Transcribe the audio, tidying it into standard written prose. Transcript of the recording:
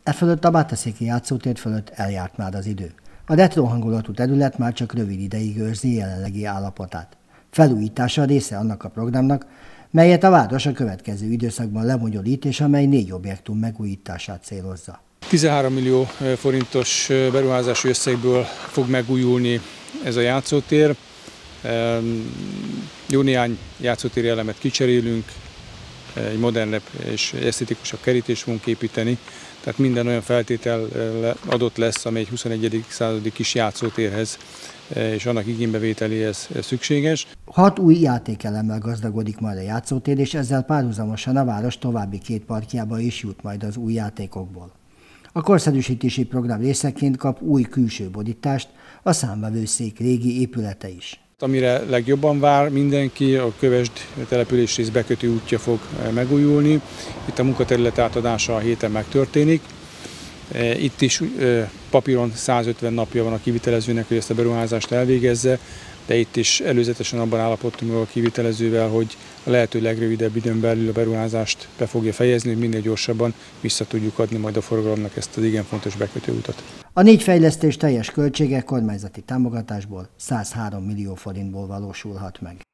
E fölött a Bátaszéki játszótér fölött eljárt már az idő. A retro hangulatú terület már csak rövid ideig őrzi jelenlegi állapotát. Felújítása része annak a programnak, melyet a város a következő időszakban lebonyolít, és amely 4 objektum megújítását célozza. 13 millió forintos beruházási összegből fog megújulni ez a játszótér. Jó néhány játszótéri elemet kicserélünk, egy modernebb és esztetikusabb kerítést fogunk építeni, tehát minden olyan feltétel adott lesz, amely egy 21. századi kis játszótérhez és annak igénybevételéhez szükséges. 6 új játékelemmel gazdagodik majd a játszótér, és ezzel párhuzamosan a város további 2 parkjába is jut majd az új játékokból. A korszerűsítési program részeként kap új külső borítást a számvevőszék régi épülete is. Amire legjobban vár mindenki, a Kövesd településrész bekötő útja fog megújulni. Itt a munkaterület átadása a héten megtörténik. Itt is papíron 150 napja van a kivitelezőnek, hogy ezt a beruházást elvégezze, de itt is előzetesen abban állapodtunk a kivitelezővel, hogy a lehető legrövidebb időn belül a beruházást be fogja fejezni, hogy minél gyorsabban vissza tudjuk adni majd a forgalomnak ezt az igen fontos bekötőutat. A 4 fejlesztés teljes költsége kormányzati támogatásból 103 millió forintból valósulhat meg.